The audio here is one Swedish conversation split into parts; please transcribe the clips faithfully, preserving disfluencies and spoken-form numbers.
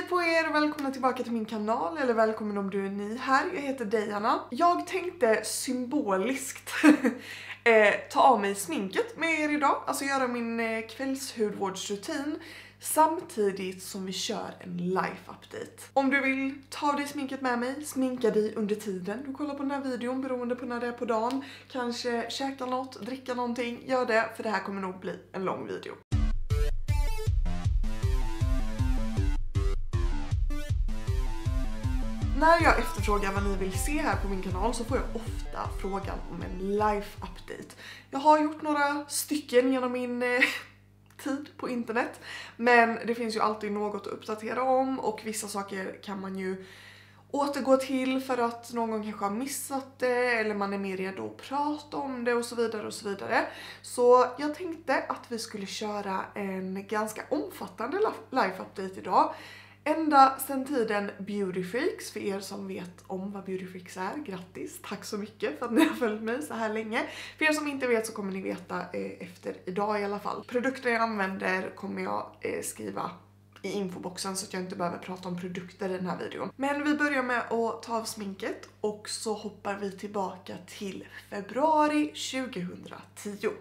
på er, välkomna tillbaka till min kanal, eller välkommen om du är ny här. Jag heter Diana. Jag tänkte symboliskt eh, ta av mig sminket med er idag, alltså göra min eh, kvällshudvårdsrutin samtidigt som vi kör en life-update. Om du vill ta av dig sminket med mig, sminka dig under tiden du kollar på den här videon, beroende på när det är på dagen. Kanske käka något, dricka någonting, gör det, för det här kommer nog bli en lång video. När jag efterfrågar vad ni vill se här på min kanal så får jag ofta frågan om en life-update. Jag har gjort några stycken genom min eh, tid på internet, men det finns ju alltid något att uppdatera om och vissa saker kan man ju återgå till för att någon gång kanske har missat det eller man är mer redo att prata om det och så vidare och så vidare. Så jag tänkte att vi skulle köra en ganska omfattande life-update idag. Ända sedan tiden Beautyfreaks, för er som vet om vad Beautyfreaks är, grattis, tack så mycket för att ni har följt mig så här länge. För er som inte vet så kommer ni veta eh, efter idag i alla fall. Produkter jag använder kommer jag eh, skriva i infoboxen så att jag inte behöver prata om produkter i den här videon. Men vi börjar med att ta av sminket och så hoppar vi tillbaka till februari tjugohundratio.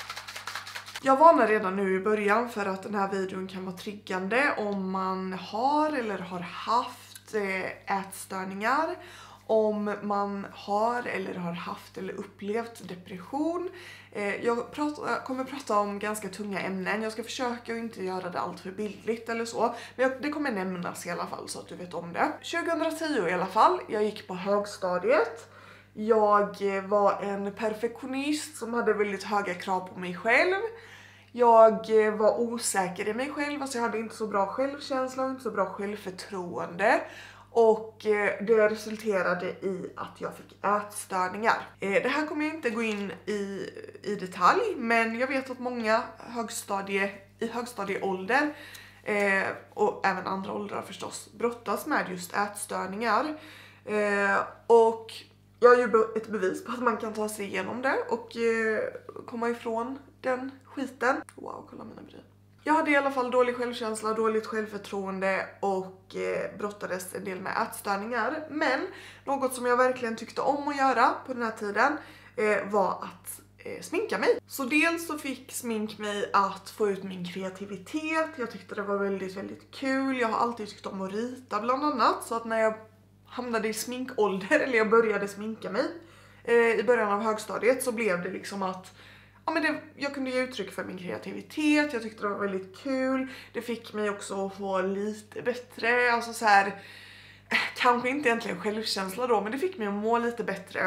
Jag varnar redan nu i början för att den här videon kan vara triggande om man har eller har haft ätstörningar, om man har eller har haft eller upplevt depression. Jag pratar, kommer prata om ganska tunga ämnen. Jag ska försöka att inte göra det allt för bildligt eller så, men det kommer nämnas i alla fall så att du vet om det. tjugohundratio i alla fall, jag gick på högstadiet. Jag var en perfektionist som hade väldigt höga krav på mig själv. Jag var osäker i mig själv, alltså jag hade inte så bra självkänsla och inte så bra självförtroende. Och det resulterade i att jag fick ätstörningar. Det här kommer jag inte gå in i, i detalj, men jag vet att många högstadie, i högstadieålder eh, och även andra åldrar förstås brottas med just ätstörningar. Eh, och jag är ju ett bevis på att man kan ta sig igenom det och eh, komma ifrån den skiten. Wow, kolla mina bryn. Jag hade i alla fall dålig självkänsla, dåligt självförtroende och eh, brottades en del med ätstörningar. Men något som jag verkligen tyckte om att göra på den här tiden eh, var att eh, sminka mig. Så dels så fick smink mig att få ut min kreativitet. Jag tyckte det var väldigt, väldigt kul. Jag har alltid tyckt om att rita bland annat. Så att när jag hamnade i sminkålder, eller jag började sminka mig eh, i början av högstadiet, så blev det liksom att ja, men det, jag kunde ge uttryck för min kreativitet. Jag tyckte det var väldigt kul. Det fick mig också att få lite bättre, alltså så här, eh, kanske inte egentligen självkänsla då, men det fick mig att må lite bättre.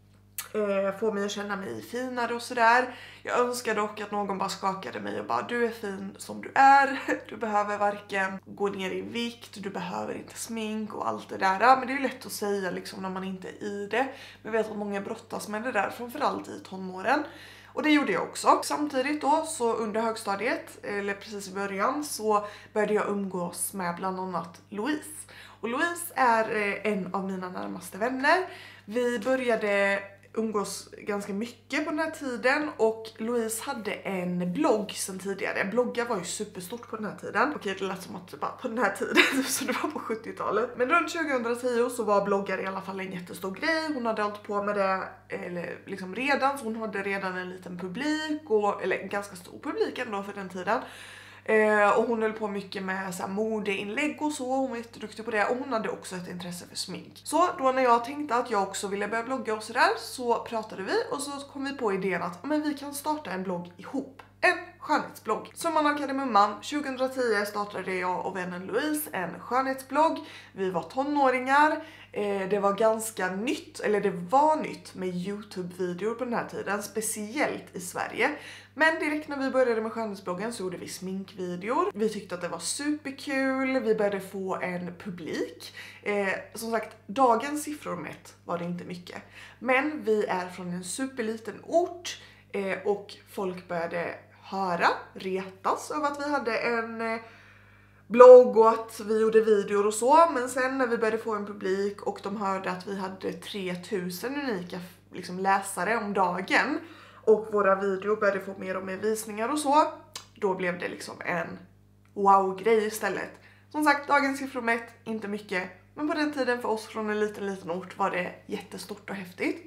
Eh, få mig att känna mig finare och sådär. Jag önskar dock att någon bara skakade mig och bara, du är fin som du är. Du behöver varken gå ner i vikt, du behöver inte smink och allt det där. Men det är ju lätt att säga liksom när man inte är i det. Men jag vet att många brottas med det där, framförallt i tonåren. Och det gjorde jag också. Samtidigt då, så under högstadiet, eller precis i början, så började jag umgås med bland annat Louise. Och Louise är en av mina närmaste vänner. Vi började umgås ganska mycket på den här tiden och Louise hade en blogg sedan tidigare. Bloggar var ju superstort på den här tiden. Okej, det lät som att det bara på den här tiden, så det var på sjuttiotalet. Men runt tjugohundratio så var bloggar i alla fall en jättestor grej. Hon hade hållit på med det eller liksom redan, så hon hade redan en liten publik, och, eller en ganska stor publik ändå för den tiden. Eh, och hon höll på mycket med så här, modeinlägg och så, hon var jätteduktig på det, och hon hade också ett intresse för smink. Så då när jag tänkte att jag också ville börja blogga och sådär, så pratade vi och så kom vi på idén att men vi kan starta en blogg ihop. En skönhetsblogg. Summan av kardemumman, tjugohundratio startade jag och vännen Louise en skönhetsblogg. Vi var tonåringar. Eh, det var ganska nytt, eller det var nytt med YouTube-videor på den här tiden, speciellt i Sverige. Men direkt när vi började med skönhetsbloggen så gjorde vi sminkvideor. Vi tyckte att det var superkul, vi började få en publik. Eh, som sagt, dagens siffror mätt var det inte mycket. Men vi är från en superliten ort eh, och folk började höra, retas över att vi hade en eh, blogg och att vi gjorde videor och så. Men sen när vi började få en publik och de hörde att vi hade tre tusen unika liksom, läsare om dagen och våra videor började få mer och mer visningar och så, då blev det liksom en wow-grej istället. Som sagt, dagens siffror mätt, inte mycket. Men på den tiden för oss från en liten liten ort var det jättestort och häftigt.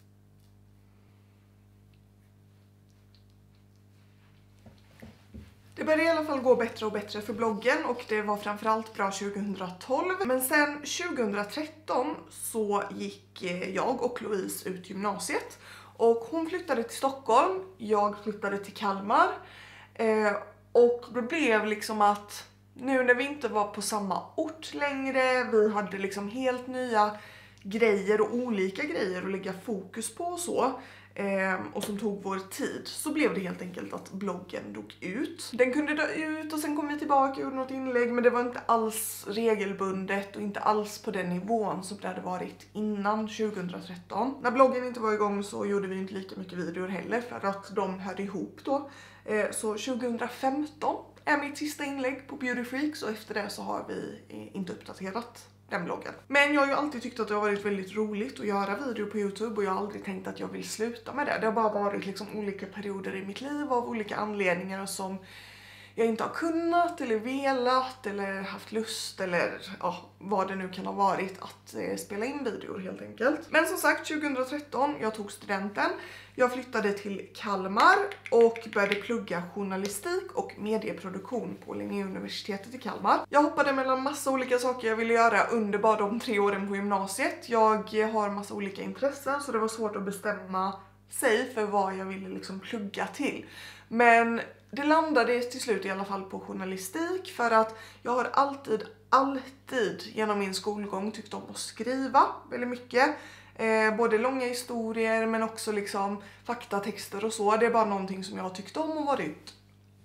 Det började i alla fall gå bättre och bättre för bloggen och det var framförallt bra tjugohundratolv. Men sen tjugohundratretton så gick jag och Louise ut gymnasiet. Och hon flyttade till Stockholm, jag flyttade till Kalmar. Eh, och det blev liksom att nu när vi inte var på samma ort längre, vi hade liksom helt nya grejer och olika grejer att lägga fokus på och så. Eh, och som tog vår tid, så blev det helt enkelt att bloggen dog ut. Den kunde dö ut och sen kom vi tillbaka och gjorde något inlägg, men det var inte alls regelbundet och inte alls på den nivån som det hade varit innan tjugohundratretton. När bloggen inte var igång så gjorde vi inte lika mycket videor heller för att de hörde ihop då. Eh, så tjugohundrafemton är mitt sista inlägg på Beauty Freaks och efter det så har vi eh, inte uppdaterat den bloggen. Men jag har ju alltid tyckt att det har varit väldigt roligt att göra video på YouTube och jag har aldrig tänkt att jag vill sluta med det. Det har bara varit liksom olika perioder i mitt liv av olika anledningar som jag inte har kunnat eller velat eller haft lust eller ja, vad det nu kan ha varit att eh, spela in videor helt enkelt. Men som sagt, tjugohundratretton, jag tog studenten. Jag flyttade till Kalmar och började plugga journalistik och medieproduktion på Linnéuniversitetet i Kalmar. Jag hoppade mellan massa olika saker jag ville göra under bara de tre åren på gymnasiet. Jag har massa olika intressen så det var svårt att bestämma sig för vad jag ville liksom plugga till. Men det landade till slut i alla fall på journalistik för att jag har alltid, alltid genom min skolgång tyckt om att skriva väldigt mycket. Eh, både långa historier men också liksom faktatexter och så. Det är bara någonting som jag har tyckt om och varit.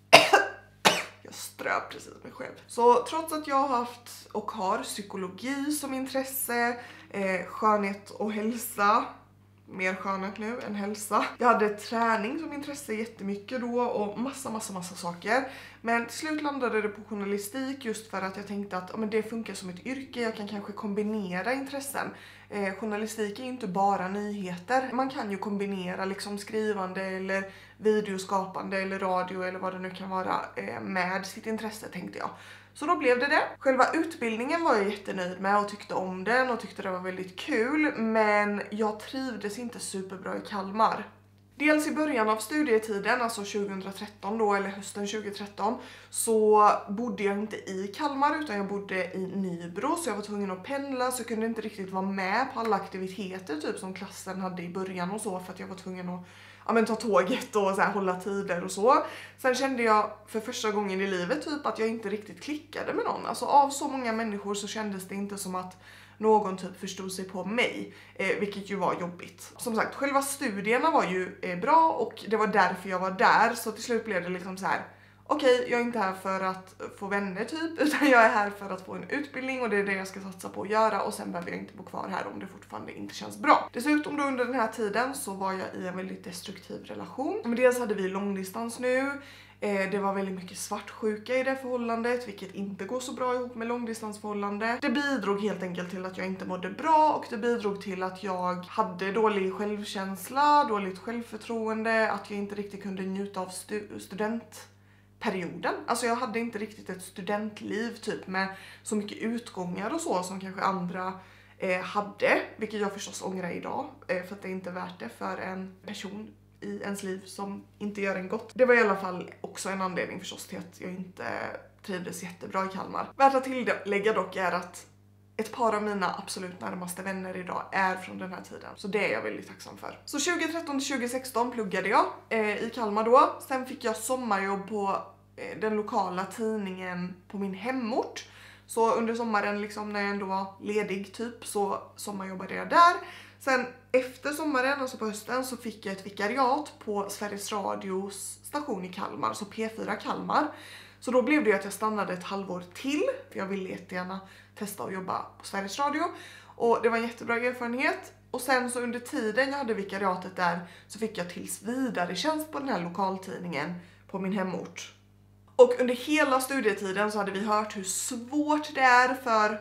Jag ströp precis mig själv. Så trots att jag har haft och har psykologi som intresse, eh, skönhet och hälsa, mer skönhet nu än hälsa. Jag hade träning som intresse jättemycket då och massa massa massa saker. Men till slut landade det på journalistik just för att jag tänkte att ja, men det funkar som ett yrke. Jag kan kanske kombinera intressen. Eh, journalistik är ju inte bara nyheter. Man kan ju kombinera liksom skrivande eller videoskapande eller radio eller vad det nu kan vara eh, med sitt intresse tänkte jag. Så då blev det det. Själva utbildningen var jag jättenöjd med och tyckte om den och tyckte det var väldigt kul. Men jag trivdes inte superbra i Kalmar. Dels i början av studietiden, alltså tjugohundratretton då, eller hösten tjugohundratretton, så bodde jag inte i Kalmar utan jag bodde i Nybro. Så jag var tvungen att pendla så jag kunde inte riktigt vara med på alla aktiviteter typ som klassen hade i början och så för att jag var tvungen att ja, men ta tåget och så här, hålla tider och så. Sen kände jag för första gången i livet typ att jag inte riktigt klickade med någon. Alltså av så många människor så kändes det inte som att någon typ förstod sig på mig, eh, vilket ju var jobbigt. Som sagt, själva studierna var ju eh, bra och det var därför jag var där. Så till slut blev det liksom så här: okej, okay, jag är inte här för att få vänner typ, utan jag är här för att få en utbildning och det är det jag ska satsa på att göra och sen behöver jag inte bo kvar här om det fortfarande inte känns bra. Dessutom då under den här tiden så var jag i en väldigt destruktiv relation. Men dels hade vi långdistans nu, eh, det var väldigt mycket svartsjuka i det förhållandet, vilket inte går så bra ihop med långdistansförhållande. Det bidrog helt enkelt till att jag inte mådde bra och det bidrog till att jag hade dålig självkänsla, dåligt självförtroende, att jag inte riktigt kunde njuta av stu- student perioden. Alltså jag hade inte riktigt ett studentliv typ med så mycket utgångar och så som kanske andra eh, hade. Vilket jag förstås ångrar idag eh, för att det är inte värt det för en person i ens liv som inte gör en gott. Det var i alla fall också en anledning förstås till att jag inte trivdes jättebra i Kalmar. Värt att tillägga dock är att ett par av mina absolut närmaste vänner idag är från den här tiden. Så det är jag väldigt tacksam för. Så tjugotretton till tjugosexton pluggade jag eh, i Kalmar då. Sen fick jag sommarjobb på eh, den lokala tidningen på min hemort. Så under sommaren liksom när jag ändå var ledig typ så sommarjobbade jag där. Sen efter sommaren, alltså på hösten, så fick jag ett vikariat på Sveriges Radios station i Kalmar, så P fyra Kalmar. Så då blev det att jag stannade ett halvår till, för jag ville jättegärna testa att jobba på Sveriges Radio. Och det var en jättebra erfarenhet. Och sen så under tiden jag hade vikariatet där så fick jag tills vidare tjänst på den här lokaltidningen på min hemort. Och under hela studietiden så hade vi hört hur svårt det är för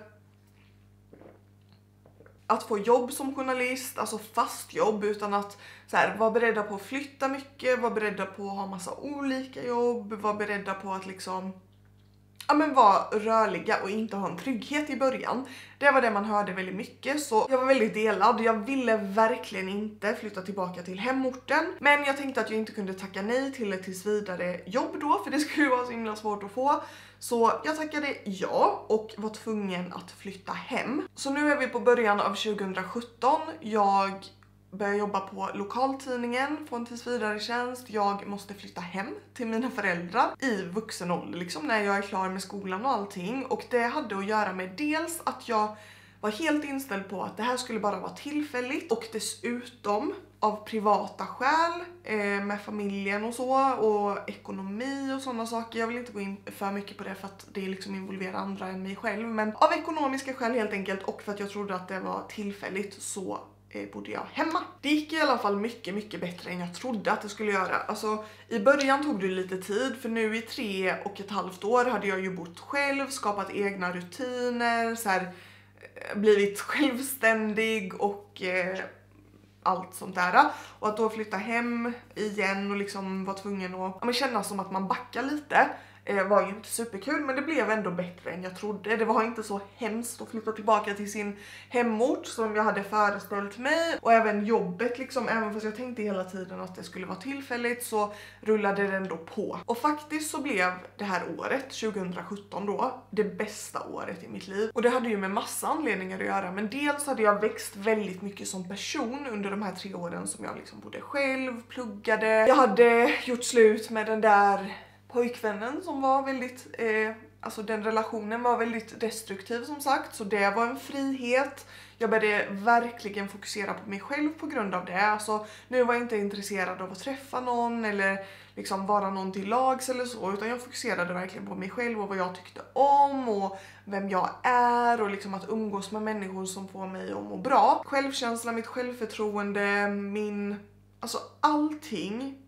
att få jobb som journalist, alltså fast jobb, utan att så här, vara beredda på att flytta mycket, vara beredda på att ha massa olika jobb, vara beredda på att liksom ja, men vara rörliga och inte ha en trygghet i början. Det var det man hörde väldigt mycket, så jag var väldigt delad. Jag ville verkligen inte flytta tillbaka till hemorten, men jag tänkte att jag inte kunde tacka nej till ett tills vidare jobb då, för det skulle vara så himla svårt att få. Så jag tackade ja och var tvungen att flytta hem. Så nu är vi på början av tjugosjutton. Jag börjar jobba på lokaltidningen, få en tills vidare tjänst. Jag måste flytta hem till mina föräldrar i vuxen ålder liksom, när jag är klar med skolan och allting. Och det hade att göra med dels att jag var helt inställd på att det här skulle bara vara tillfälligt, och dessutom av privata skäl eh, med familjen och så, och ekonomi och sådana saker. Jag vill inte gå in för mycket på det för att det liksom involverar andra än mig själv, men av ekonomiska skäl helt enkelt, och för att jag trodde att det var tillfälligt så eh, bodde jag hemma. Det gick i alla fall mycket mycket bättre än jag trodde att det skulle göra. Alltså i början tog det lite tid, för nu i tre och ett halvt år hade jag ju bott själv, skapat egna rutiner, så här, blivit självständig och eh, allt sånt där. Och att då flytta hem igen och liksom vara tvungen att ja, men känna som att man backar lite eh, var ju inte superkul, men det blev ändå bättre än jag trodde. Det var inte så hemskt att flytta tillbaka till sin hemort som jag hade föreställt mig, och även jobbet liksom, även fast jag tänkte hela tiden att det skulle vara tillfälligt, så rullade det ändå på. Och faktiskt så blev det här året, tjugosjutton då, det bästa året i mitt liv. Och det hade ju med massa anledningar att göra, men dels hade jag växt väldigt mycket som person under de här tre åren som jag liksom bodde själv, pluggade. Jag hade gjort slut med den där pojkvännen som var väldigt, eh, alltså den relationen var väldigt destruktiv som sagt, så det var en frihet. Jag började verkligen fokusera på mig själv på grund av det. Alltså nu var jag inte intresserad av att träffa någon eller liksom vara någon till lags eller så, utan jag fokuserade verkligen på mig själv och vad jag tyckte om och vem jag är, och liksom att umgås med människor som får mig att må bra. Självkänsla, mitt självförtroende, min, alltså allting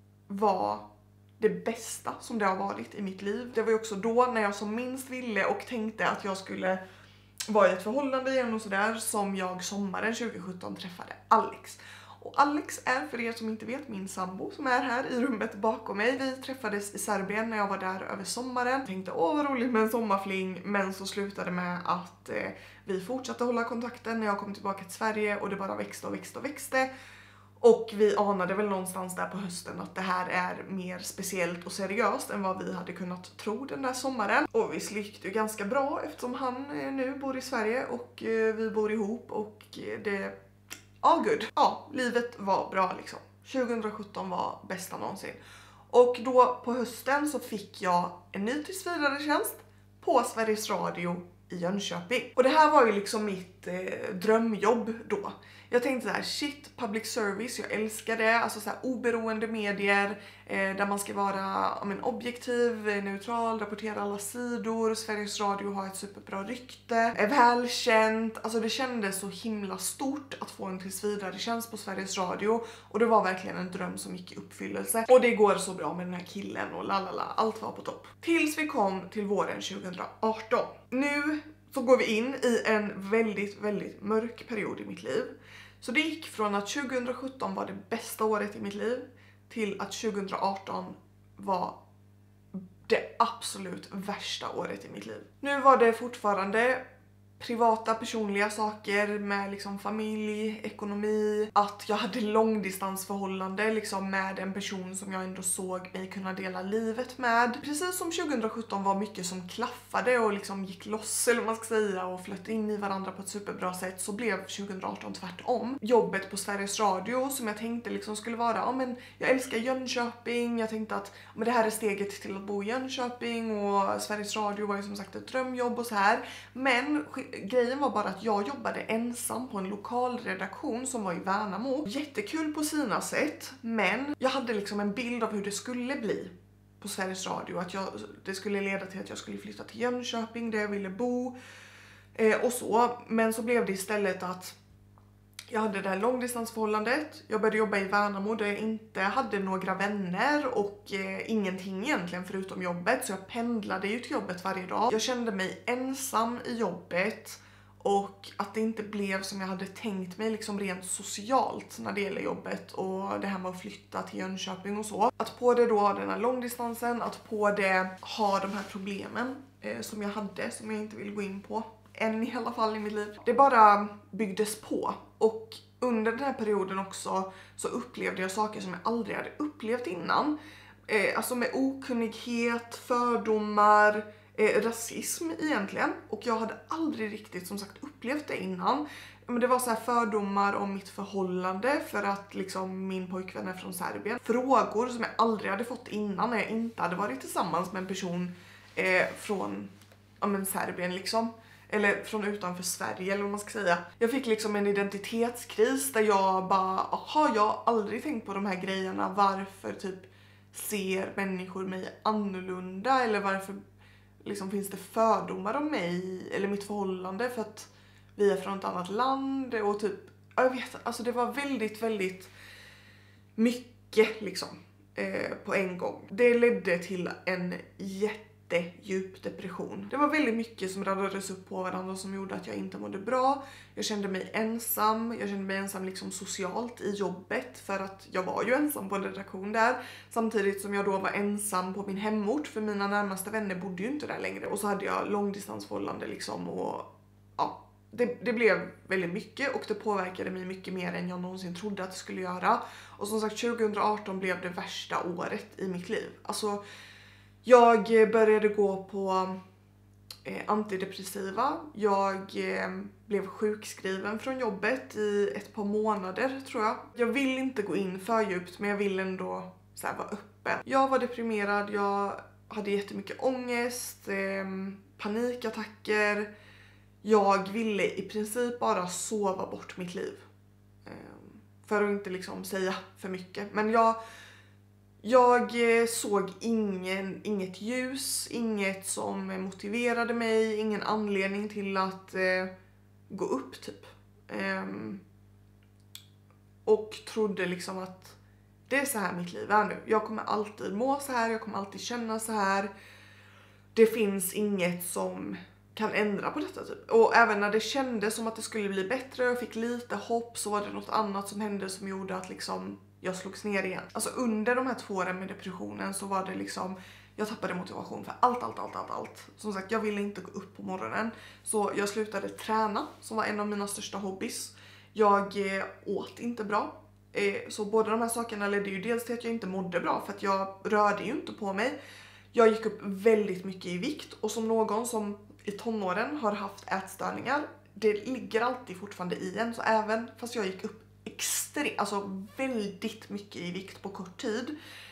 var det bästa som det har varit i mitt liv. Det var ju också då när jag som minst ville och tänkte att jag skulle vara i ett förhållande igen och sådär, som jag sommaren tjugosjutton träffade Alex. Och Alex är, för er som inte vet, min sambo som är här i rummet bakom mig. Vi träffades i Serbien när jag var där över sommaren. Tänkte åh vad roligt med en sommarfling, men så slutade med att eh, vi fortsatte hålla kontakten när jag kom tillbaka till Sverige, och det bara växte och växte och växte. Och vi anade väl någonstans där på hösten att det här är mer speciellt och seriöst än vad vi hade kunnat tro den där sommaren. Och vi gick det ju ganska bra eftersom han nu bor i Sverige och vi bor ihop, och det, ja gud, ja livet var bra liksom. tjugosjutton var bästa någonsin. Och då på hösten så fick jag en ny tillsvidare tjänst på Sveriges Radio i Jönköping. Och det här var ju liksom mitt eh, drömjobb då. Jag tänkte så här, shit, public service, jag älskar det. Alltså så här oberoende medier eh, där man ska vara om en objektiv, neutral, rapportera alla sidor. Sveriges Radio har ett superbra rykte, är välkänt. Alltså det kändes så himla stort att få en tillsvidare tjänst på Sveriges Radio. Och det var verkligen en dröm som gick i uppfyllelse. Och det går så bra med den här killen och lalala, allt var på topp. Tills vi kom till våren tjugoarton. Nu så går vi in i en väldigt, väldigt mörk period i mitt liv. Så det gick från att tjugosjutton var det bästa året i mitt liv till att tjugoarton var det absolut värsta året i mitt liv. Nu var det fortfarande privata personliga saker med liksom familj, ekonomi, att jag hade långdistansförhållande liksom med en person som jag ändå såg mig kunna dela livet med. Precis som tjugosjutton var mycket som klaffade och liksom gick loss, eller vad man ska säga, och flöt in i varandra på ett superbra sätt, så blev tjugoarton tvärtom. Jobbet på Sveriges Radio som jag tänkte liksom skulle vara, ja men jag älskar Jönköping, jag tänkte att men det här är steget till att bo i Jönköping, och Sveriges Radio var ju som sagt ett drömjobb och så här. Men grejen var bara att jag jobbade ensam på en lokal redaktion som var i Värnamo. Jättekul på sina sätt, men jag hade liksom en bild av hur det skulle bli på Sveriges Radio. Att jag, det skulle leda till att jag skulle flytta till Jönköping där jag ville bo eh, och så. Men så blev det istället att jag hade det här långdistansförhållandet. Jag började jobba i Värnamo där jag inte hade några vänner och eh, ingenting egentligen förutom jobbet. Så jag pendlade ju till jobbet varje dag. Jag kände mig ensam i jobbet och att det inte blev som jag hade tänkt mig liksom rent socialt när det gäller jobbet och det här med att flytta till Jönköping och så. Att på det då ha den här långdistansen, att på det ha de här problemen eh, som jag hade, som jag inte vill gå in på än i alla fall i mitt liv. Det bara byggdes på, och under den här perioden också så upplevde jag saker som jag aldrig hade upplevt innan. Eh, alltså med okunnighet, fördomar, eh, rasism egentligen. Och jag hade aldrig riktigt som sagt upplevt det innan. Men det var så här fördomar om mitt förhållande för att liksom min pojkvän är från Serbien. Frågor som jag aldrig hade fått innan när jag inte hade varit tillsammans med en person eh, från ja, men Serbien liksom. Eller från utanför Sverige eller vad man ska säga. Jag fick liksom en identitetskris där jag bara, aha, jag har aldrig tänkt på de här grejerna. Varför typ ser människor mig annorlunda? Eller varför liksom finns det fördomar om mig eller mitt förhållande för att vi är från ett annat land? Och typ, jag vet, alltså det var väldigt, väldigt mycket liksom eh, på en gång. Det ledde till en jätte djup depression. Det var väldigt mycket som radades upp på varandra som gjorde att jag inte mådde bra. Jag kände mig ensam. Jag kände mig ensam liksom socialt i jobbet för att jag var ju ensam på en redaktion där. Samtidigt som jag då var ensam på min hemort för mina närmaste vänner bodde ju inte där längre. Och så hade jag långdistansförhållande liksom och ja, det, det blev väldigt mycket och det påverkade mig mycket mer än jag någonsin trodde att det skulle göra. Och som sagt tjugo arton blev det värsta året i mitt liv. Alltså jag började gå på eh, antidepressiva. Jag eh, blev sjukskriven från jobbet i ett par månader tror jag. Jag vill inte gå in för djupt men jag vill ändå så här, vara öppen. Jag var deprimerad, jag hade jättemycket ångest, eh, panikattacker. Jag ville i princip bara sova bort mitt liv. Eh, för att inte liksom säga för mycket. Men jag... Jag såg ingen, inget ljus, inget som motiverade mig, ingen anledning till att eh, gå upp typ. Um, och trodde liksom att det är så här mitt liv är nu. Jag kommer alltid må så här, jag kommer alltid känna så här. Det finns inget som kan ändra på detta typ. Och även när det kändes som att det skulle bli bättre och jag fick lite hopp så var det något annat som hände som gjorde att liksom jag slogs ner igen. Alltså under de här två åren med depressionen så var det liksom, jag tappade motivation för allt, allt, allt, allt, allt. Som sagt, jag ville inte gå upp på morgonen. Så jag slutade träna, som var en av mina största hobbys. Jag eh, åt inte bra. Eh, så båda de här sakerna ledde ju dels till att jag inte mådde bra för att jag rörde ju inte på mig. Jag gick upp väldigt mycket i vikt och som någon som i tonåren har haft ätstörningar, det ligger alltid fortfarande i en. Så även fast jag gick upp extremt, alltså väldigt mycket i vikt på kort tid,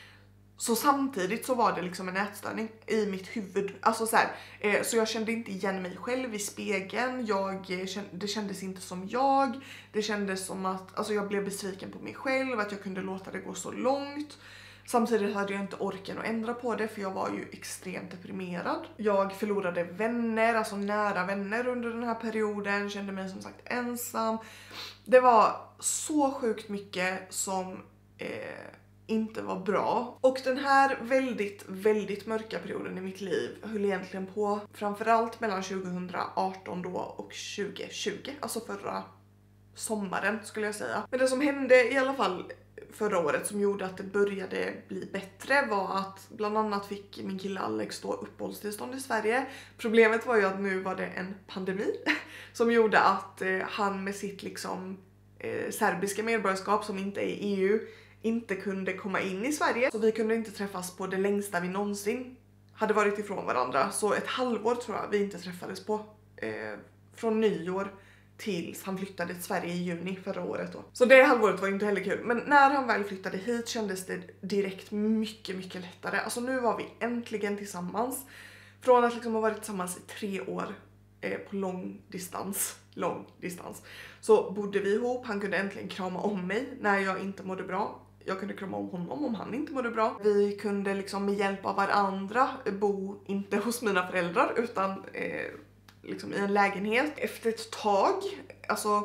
så samtidigt så var det liksom en ätstörning i mitt huvud. Alltså så här, eh, så jag kände inte igen mig själv i spegeln. Jag, det kändes inte som jag. Det kändes som att alltså jag blev besviken på mig själv, att jag kunde låta det gå så långt. Samtidigt hade jag inte orken att ändra på det för jag var ju extremt deprimerad. Jag förlorade vänner, alltså nära vänner under den här perioden. Kände mig som sagt ensam. Det var så sjukt mycket som eh, inte var bra. Och den här väldigt, väldigt mörka perioden i mitt liv höll egentligen på framförallt mellan tjugo arton då och tjugo tjugo. Alltså förra sommaren skulle jag säga. Men det som hände i alla fall förra året som gjorde att det började bli bättre var att bland annat fick min kille Alex då uppehållstillstånd i Sverige. Problemet var ju att nu var det en pandemi som gjorde att eh, han med sitt liksom eh, serbiska medborgarskap som inte är i E U inte kunde komma in i Sverige. Så vi kunde inte träffas på det längsta vi någonsin hade varit ifrån varandra. Så ett halvår tror jag vi inte träffades på. Eh, från nyår tills han flyttade till Sverige i juni förra året då. Så det halvåret var inte heller kul. Men när han väl flyttade hit kändes det direkt mycket, mycket lättare. Alltså nu var vi äntligen tillsammans. Från att liksom ha varit tillsammans i tre år eh, på lång distans. Lång distans. Så bodde vi ihop. Han kunde äntligen krama om mig när jag inte mådde bra. Jag kunde krama om honom om han inte mådde bra. Vi kunde liksom med hjälp av varandra bo inte hos mina föräldrar utan eh, liksom i en lägenhet. Efter ett tag, alltså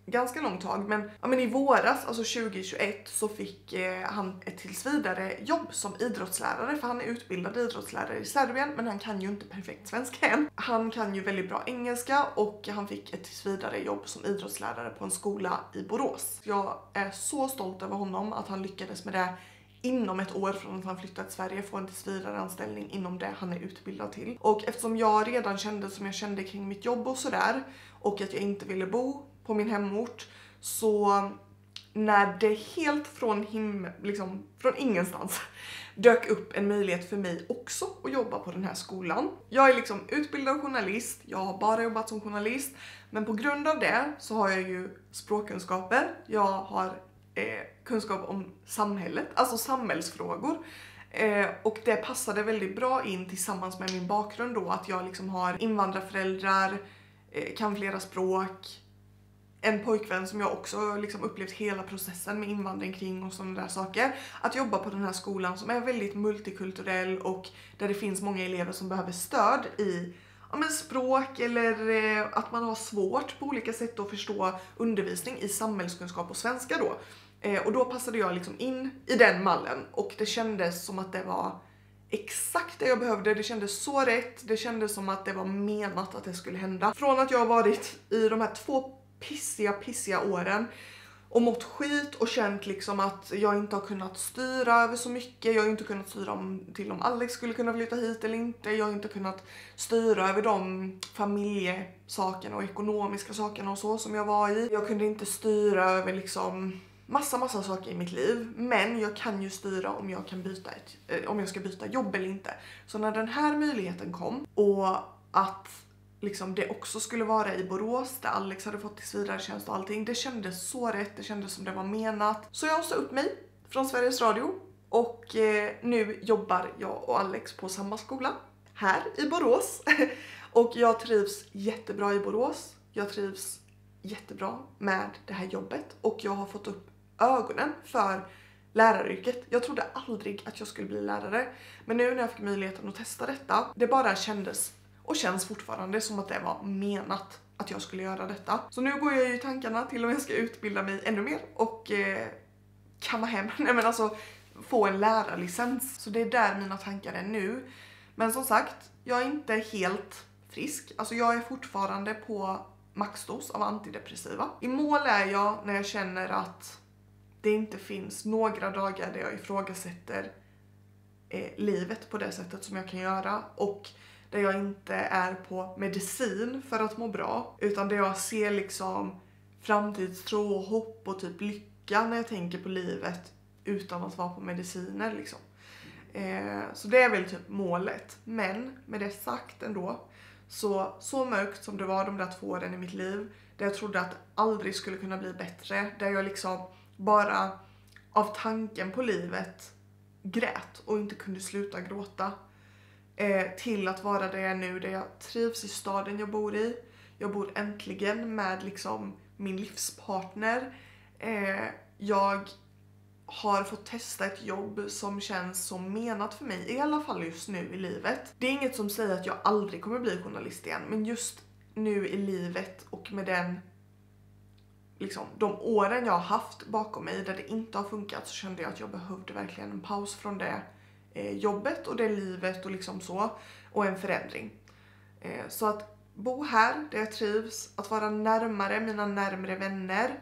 ganska långt tag, men, ja, men i våras, alltså tjugo tjugoett, så fick eh, han ett tillsvidare jobb som idrottslärare, för han är utbildad idrottslärare i Serbien, men han kan ju inte perfekt svenska än. Han kan ju väldigt bra engelska och han fick ett tillsvidare jobb som idrottslärare på en skola i Borås. Jag är så stolt över honom att han lyckades med det inom ett år från att han flyttat till Sverige, få en tillsvidare anställning inom det han är utbildad till. Och eftersom jag redan kände som jag kände kring mitt jobb och sådär, och att jag inte ville bo på min hemort, så när det helt från him liksom från ingenstans dök upp en möjlighet för mig också att jobba på den här skolan. Jag är liksom utbildad journalist, jag har bara jobbat som journalist, men på grund av det så har jag ju språkkunskaper, jag har eh, kunskap om samhället, alltså samhällsfrågor. Eh, och det passade väldigt bra in tillsammans med min bakgrund då, att jag liksom har invandrarföräldrar, eh, kan flera språk, en pojkvän som jag också liksom upplevt hela processen med invandring kring och sådana där saker. Att jobba på den här skolan som är väldigt multikulturell och där det finns många elever som behöver stöd i, ja, men språk eller eh, att man har svårt på olika sätt att förstå undervisning i samhällskunskap och svenska då. Eh, och då passade jag liksom in i den mallen och det kändes som att det var exakt det jag behövde. Det kändes så rätt. Det kändes som att det var menat att det skulle hända. Från att jag har varit i de här två pissiga, pissiga åren och mått skit och känt liksom att jag inte har kunnat styra över så mycket. Jag har inte kunnat styra om, till om Alex skulle kunna flytta hit eller inte. Jag har inte kunnat styra över de familjesakerna och ekonomiska sakerna och så som jag var i. Jag kunde inte styra över liksom massa, massa saker i mitt liv. Men jag kan ju styra om jag kan byta ett, eh, om jag ska byta jobb eller inte. Så när den här möjligheten kom och att liksom det också skulle vara i Borås där Alex hade fått tillsvidaretjänst och allting. Det kändes så rätt, det kändes som det var menat. Så jag sa upp mig från Sveriges Radio och eh, nu jobbar jag och Alex på samma skola här i Borås. Och jag trivs jättebra i Borås. Jag trivs jättebra med det här jobbet och jag har fått upp ögonen för läraryrket. Jag trodde aldrig att jag skulle bli lärare, men nu när jag fick möjligheten att testa detta, det bara kändes och känns fortfarande som att det var menat att jag skulle göra detta. Så nu går jag ju i tankarna till om jag ska utbilda mig ännu mer och eh, kamma hem, nej men alltså få en lärarlicens. Så det är där mina tankar är nu. Men som sagt, jag är inte helt frisk. Alltså jag är fortfarande på maxdos av antidepressiva. I mål är jag när jag känner att det inte finns några dagar där jag ifrågasätter eh, livet på det sättet som jag kan göra och där jag inte är på medicin för att må bra, utan där jag ser liksom framtidstro och hopp och typ lycka när jag tänker på livet utan att vara på mediciner liksom. Eh, så det är väl typ målet. Men med det sagt ändå, så, så mörkt som det var de där två åren i mitt liv, där jag trodde att det aldrig skulle kunna bli bättre, där jag liksom bara av tanken på livet grät och inte kunde sluta gråta, eh, till att vara där jag är nu, där jag trivs i staden jag bor i. Jag bor äntligen med liksom min livspartner. Eh, jag har fått testa ett jobb som känns som menat för mig, i alla fall just nu i livet. Det är inget som säger att jag aldrig kommer bli journalist igen, men just nu i livet och med den liksom de åren jag har haft bakom mig där det inte har funkat, så kände jag att jag behövde verkligen en paus från det eh, jobbet och det livet och liksom så, och en förändring. Eh, så att bo här där jag trivs, att vara närmare mina närmare vänner,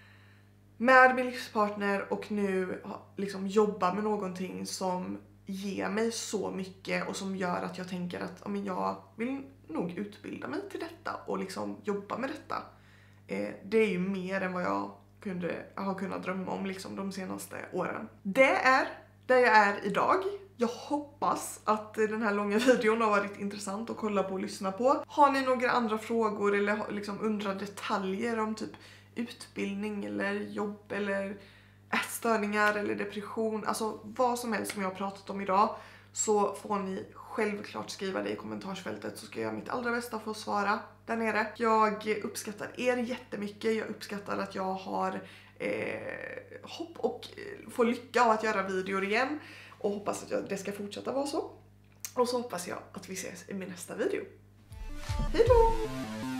med min livspartner och nu liksom jobba med någonting som ger mig så mycket och som gör att jag tänker att ja, men jag vill nog utbilda mig till detta och liksom jobba med detta. Eh, det är ju mer än vad jag kunde, jag har kunnat drömma om liksom de senaste åren. Det är där jag är idag. Jag hoppas att den här långa videon har varit intressant att kolla på och lyssna på. Har ni några andra frågor eller liksom undrar detaljer om typ utbildning eller jobb eller ätstörningar eller depression, alltså vad som helst som jag har pratat om idag, så får ni självklart skriva det i kommentarsfältet, så ska jag göra mitt allra bästa för att svara där nere. Jag uppskattar er jättemycket. Jag uppskattar att jag har eh, hopp och får lycka av att göra videor igen, och hoppas att jag, det ska fortsätta vara så. Och så hoppas jag att vi ses i min nästa video. Hej då!